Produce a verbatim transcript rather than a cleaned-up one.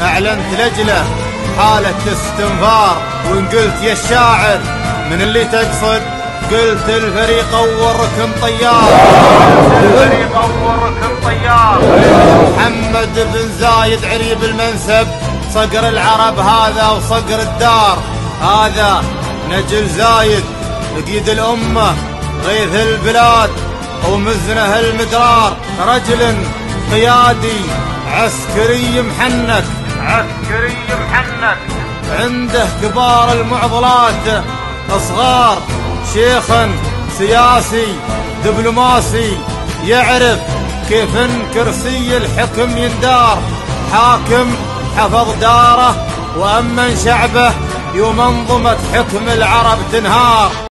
أعلنت لجله حالة استنفار، وإن قلت يا الشاعر من اللي تقصد قلت الفريق والركن طيار. الفريق والركن طيار. محمد بن زايد عريب المنسب، صقر العرب هذا وصقر الدار. هذا نجل زايد لقيد الأمة غيث البلاد ومزنه المدرار. رجل قيادي عسكري محنك، عسكري محنك عنده كبار المعضلات صغار. شيخ سياسي دبلوماسي يعرف كيف ان كرسي الحكم يندار. حاكم حفظ داره وأمن شعبه، يوم منظمة حكم العرب تنهار.